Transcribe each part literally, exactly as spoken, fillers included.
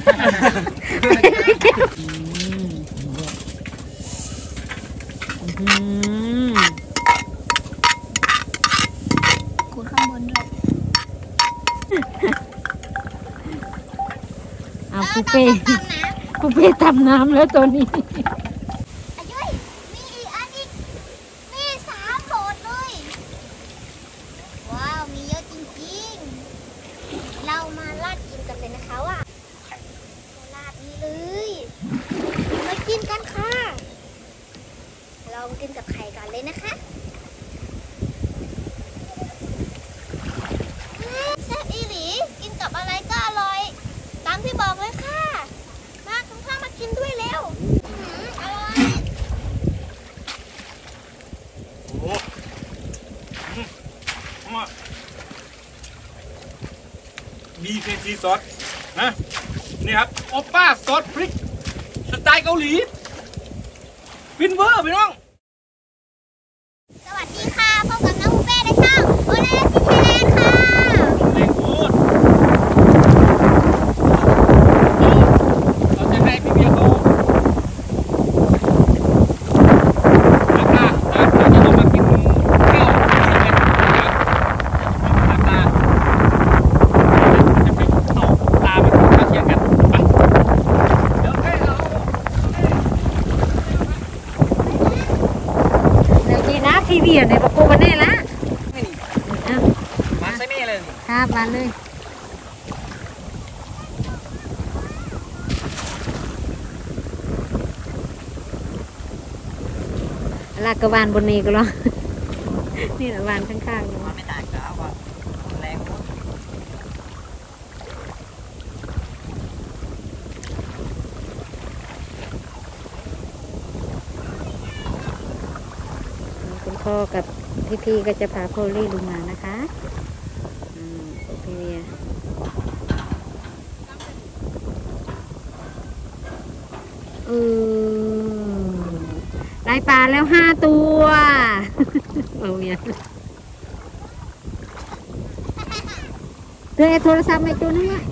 ขูดข้างบนด้วยเอาปูเป้ปูเป้ทำน้ำแล้วตัวนี้มีอีกอันอีกมีสามโหลดเลยว้าวมีเยอะจริงๆเรามาราดกินกันเลยนะคะว่าราดนี้เลยมากินกันค่ะเรามากินกับไข่กันเลยนะคะแซ่บอีหลีกินกับอะไรก็อร่อยตามที่บอกเลยค่ะมาคุณพ่อมากินด้วยเร็วอร่อยโอ้มาบีเคซีซอสนะนี่ครับโอป้าซอสพริกสไตล์เกาหลีฟินเวอร์พี่น้องสวัสดีค่ะพบกับน้องปูเป้ในช่องโอเลซิเทเลนค่ะเด็กโคตรเราจะให้พี่เบียร์เขาราคาเราจะลงมากินข้าวราคาจะไปต่อตาไปข้าวเชียงกันไปเดี๋ยวให้เราเดี๋ยวดีนะทีวีในประตูกันแน่ละมาใส่เม่เลยครับมาเลยลากกระวานบนนี้ก็รอนี่ละวานข้างๆมันไม่ต่างกันว่าแรงคุณพ่อกับพี่ๆก็จะพาโพลี่ลงมานะคะอืมพี่เวียเออได้ปลาแล้วห้าตัวเอาเวียเธอโทรศัพท์ในตัวนี้ว่ะ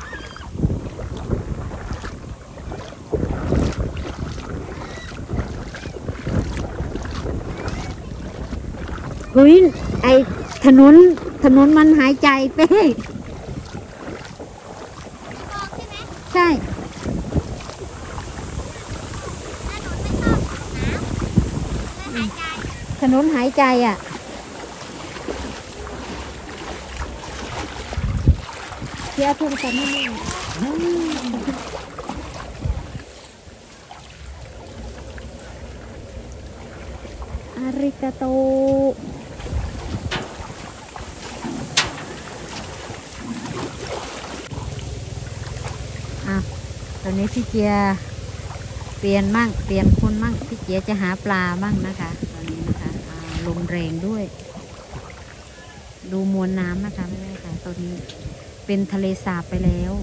เฮ้ยไอถนนถนนมันหายใจเป้ใช่ถนนหายใจอ่ะเที่ยวทุ่งกันไม่ได้อาริกาโตอ่ะตอนนี้พี่เจียเปลี่ยนมั่งเปลี่ยนคนมั่งพี่เจียจะหาปลามั่งนะคะตอนนี้นะคะลมแรงด้วยดูมวลน้ำนะคะไม่ได้ค่ะตอนนี้เป็นทะเลสาบไปแล้ว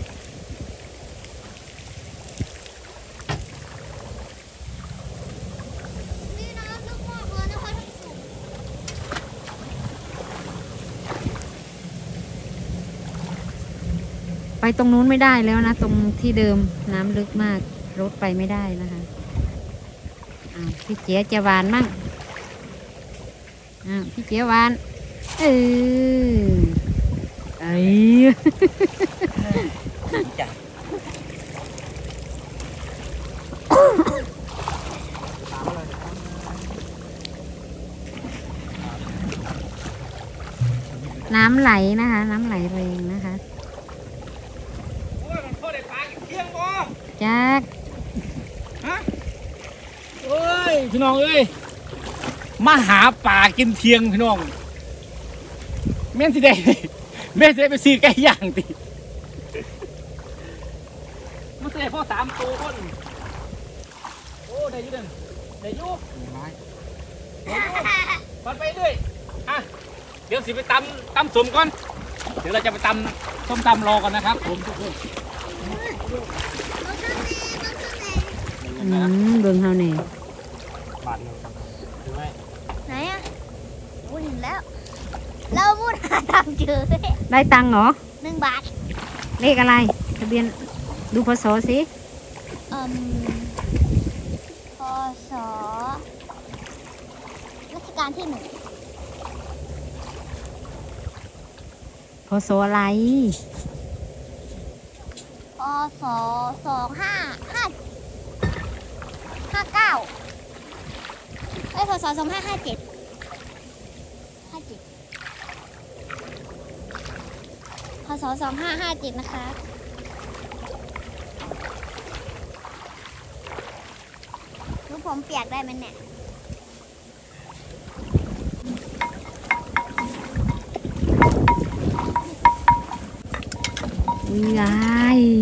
ไปตรงนู้นไม่ได้แล้วนะตรงที่เดิมน้ำลึกมากรถไปไม่ได้นะคะอ้าวพี่เจี๊ยจะหวานมั่งอ้าวพี่เจี๊ยหวานเออไอ้น้ำไหลนะคะน้ำไหลแรงนะคะจักฮะเอ้ยพี่น้องเอ้ยมาหาป่ากินเทียงพี่น้องแม่นสิได้แม่นสิได้ไปซื้อไก่ย่างติมันสิได้พ่อสามตัวคนโอ้ได้ยุ่งได้ยุ่งปัดไปด้วยอ่ะเดี๋ยวสิไปตำตำสมก่อนเดี๋ยวเราจะไปตำส้มตำรอก่อนนะครับผมทุกคนอืมเบิ่งเฮานี่บาทนึงดูไหมไหนอ่ะโอ้เห็นแล้วเราพูดหาทางเจอได้ตังค์เหรอหนึ่งบาทเลขอะไรทะเบียนดูพศสิอืมพศรัชกาลที่หนึ่งพศอะไรพศสองห้าห้าห้าเก้าไอ้ยพศสองห้าห้าเจ็ดห้าเจ็ดพศสองห้าห้าเจ็ดนะคะลูกผมเปียกได้ไหมเนี่ยยาย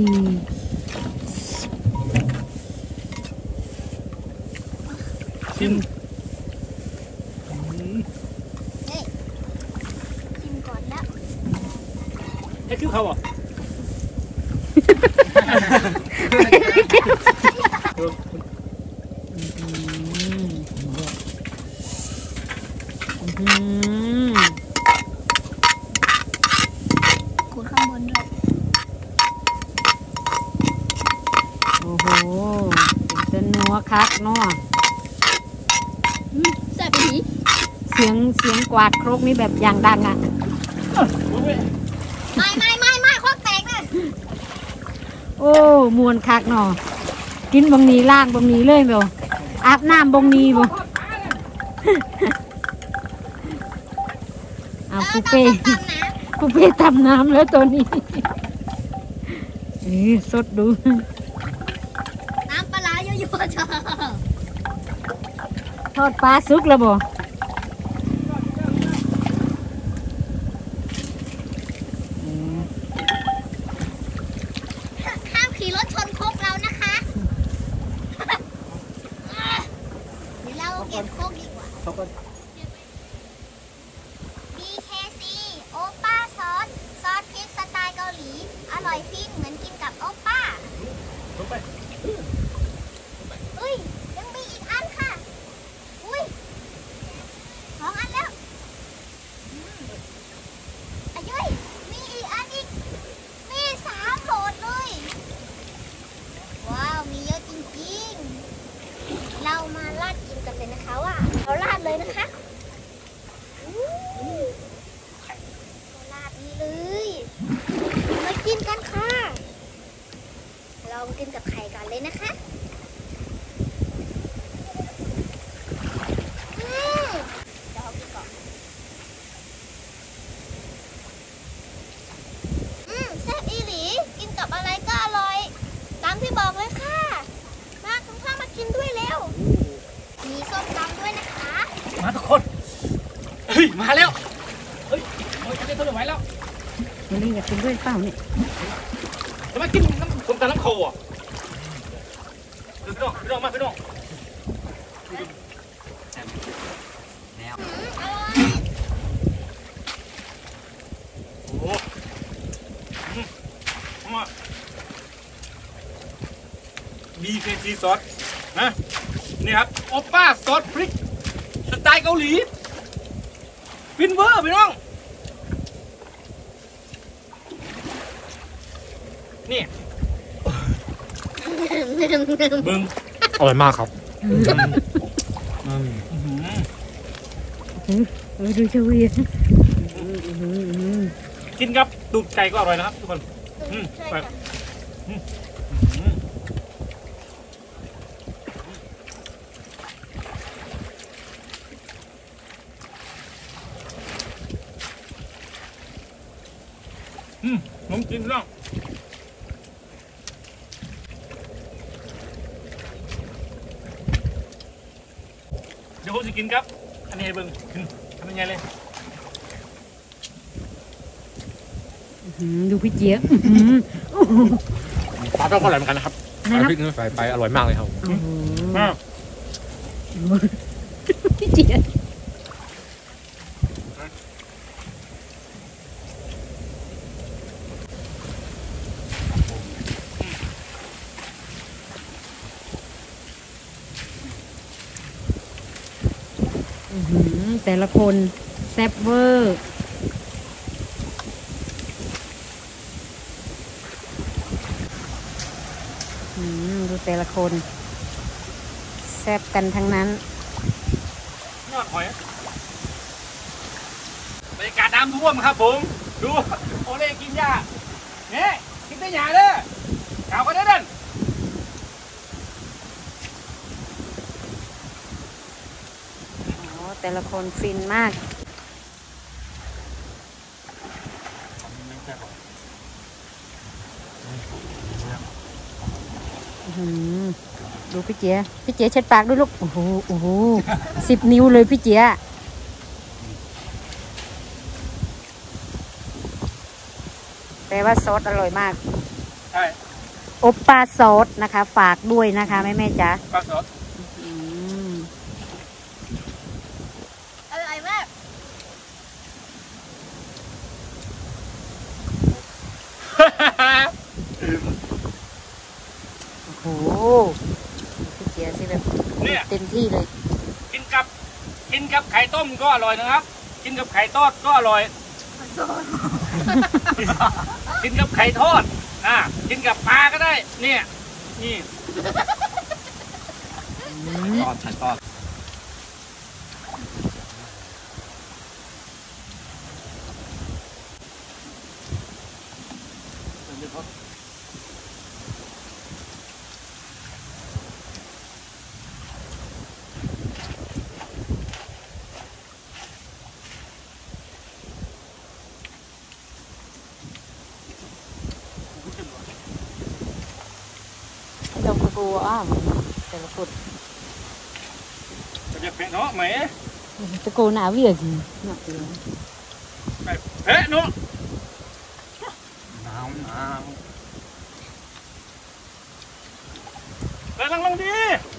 ชิมเฮ้ยชิมก่อนแล้วไอ้คือเขาอ่ะขูดข้างบนด้วยโอ้โหเป็นนัวคักเนาะแซ่บอีเสียงเสียงกวาดครกนี่แบบอย่างดังอ่ะไม่ไม่ไม่ไม่ควักแตกนะโอ้มวนคักเนาะกินบางนี้ล่างบางนี้เลยเบลอาบน้ำบางนี้บ่เอาปูเป้ตามน้ปูเป้ทำน้ำแล้วตัวนี้เอ้ยสดดูำน้ำปลาร้าเยอะๆจ้าทอดปลาสุกแล้วบ่ห้ามขี่รถชนครกเรานะคะ เดี๋ยวเราเก็บครกดีกว่าเขาก็บี เค ซี โอป้าซอส ซอสพริกสไตล์เกาหลี อร่อยฟินเหมือนกินกับโอป้าลงไปอุ้ย ยังมีอีกอันค่ะ อุ้ยสองอันแล้วอืมอายุยมีอีกอันอีก มีสามโหลดเลย ว้าว มีเยอะจริงๆ เรามาราดกินกันเลยนะคะว่าเราราดเลยนะคะอู้เราราดนี้เลย มากินกันค่ะ เรามากินกับไข่กันเลยนะคะอืมเดี๋ยวเอากินก่อนอืมแซ่บอีหลี กินกับอะไรก็อร่อย ตามที่บอกเลยค่ะ มาคุณพ่อมากินด้วยเร็ว มีส้มตำด้วยนะคะมาทุกคนเฮ้ยมาแล้วเฮ้ยโอ้ยจะทนไม่ไหวแล้ววันนี้อยากกินด้วยเปล่าเนี่ยจะมากินน้ำส้มตำน้ำโคอ่ะเดี๋ยวพี่น้องพี่น้องมาพี่น้องอืมอร่อยโอ้โหอืมมา บี เค ซี ซอสนะนี่ครับโอป้าซอสพริกสไตล์เกาหลีฟินเวอร์พี่น้องนี่เบิ้งอร่อยมากครับเออดูเชวียกินกับตูดไก่ก็อร่อยนะครับทุกคน อืมใช่ไปค่ะอืมอืมผมกินแล้วเดี๋ยวผมจะกินครับ อันนี้ให้เบิ่งอืมทำยังไงเลยดูพี่เจี๊ยบปลาก็อร่อยเหมือนกันนะครับนะปลาครับพริกนี่ใส่ไปอร่อยมากเลยครับโอ้โหอ้าวพี่เจี๊ยบอื้อหือแต่ละคนแซ่บเวอร์อืมดูแต่ละคนแซ่บกันทั้งนั้นยอดหอยบรรยากาศน้ำท่วมครับผมดูโอเล่กินหญ้าเนี่ยกินแต่หญ้าเด้อข่าวกันเด้อเด่นโอ้แต่ละคนฟินมากอื้อหือดูพี่เจี๊ยพี่เจี๊ยเช็ดปากด้วยลูก โอ้โห โอ้โห สิบนิ้วเลยพี่เจี๊ยแปลว่าซอสอร่อยมากใช่โอปป้าซอสนะคะ ฝากด้วยนะคะแม่แม่จ๋าปลาสดอืมอร่อยมากโอ้โหพี่เจี๊ยสิแบบเนี่ยเต็มที่เลยกินกับกินกับไข่ต้มก็อร่อยนะครับ กินกับไข่ทอดก็อร่อย กินกับไข่ทอดอ่ะกินกับปลาก็ได้เนี่ยนี่ทอดไข่ทอดดอกกูอ้าวแต่ละคนจะเผ็ดเนาะไหมตะโกนหนาเวียกหนักเลยเผ็ดเนาะหนาวหนาวไปลังลังดี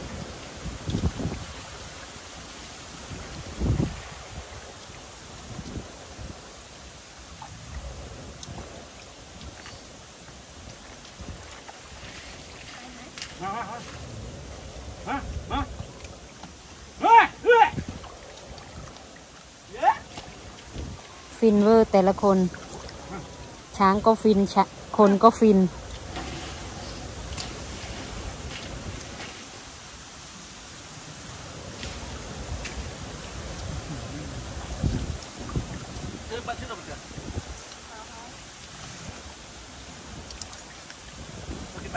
มามามาเฮ้ยเฮ้ยเย้ฟินเวอร์แต่ละคน ช้างก็ฟินชะคนก็ฟินเดินมาที่ตรงนี้โอเคไป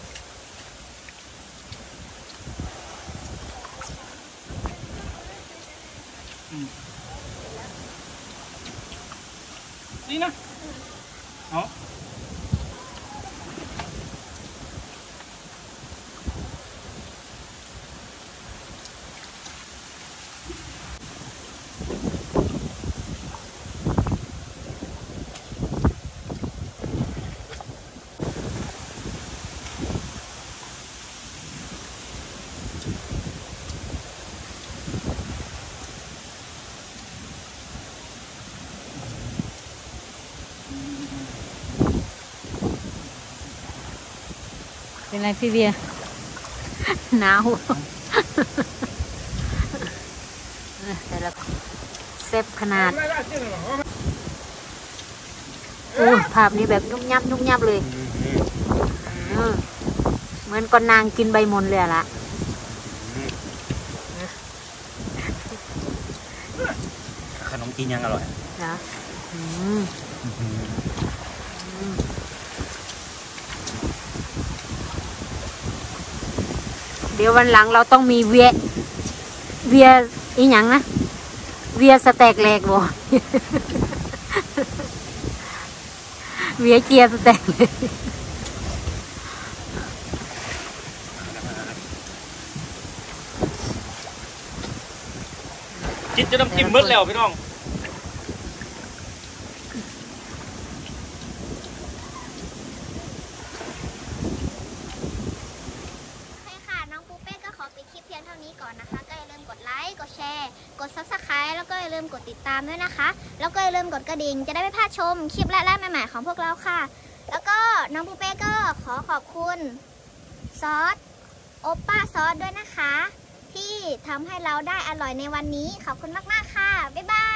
นี่นะเอาเป็นไรพี่เบียร์ หนาว แต่ละเซฟขนาด โอ้ภาพนี้แบบยุบยับยุบยับเลยเออเหมือนก้อนนางกินใบมนเลยอะละขนมจีนยังอร่อยเหรออืมอืมเดี๋ยววันหลังเราต้องมีเวียเวียอีหยังนะ เวียสแต็กแหลกบ่ เวียเจียสแต็กเลยกินจะน้ำจิ้มมืดแล้วพี่น้องโอเคค่ะ น้องปูเป้ก็ขอปิดคลิปเพียงเท่านี้ก่อนนะคะ ก็อย่าลืมกดไลค์ กดแชร์ กด ซับสไครบ์ แล้วก็อย่าลืมกดติดตามด้วยนะคะ แล้วก็อย่าลืมกดกระดิ่ง จะได้ไม่พลาดชมคลิปแรกๆใหม่ๆของพวกเราค่ะ แล้วก็น้องปูเป้ก็ขอขอบคุณซอสโอปป้าซอสด้วยนะคะ ที่ทำให้เราได้อร่อยในวันนี้ ขอบคุณมากๆค่ะ บ๊ายบาย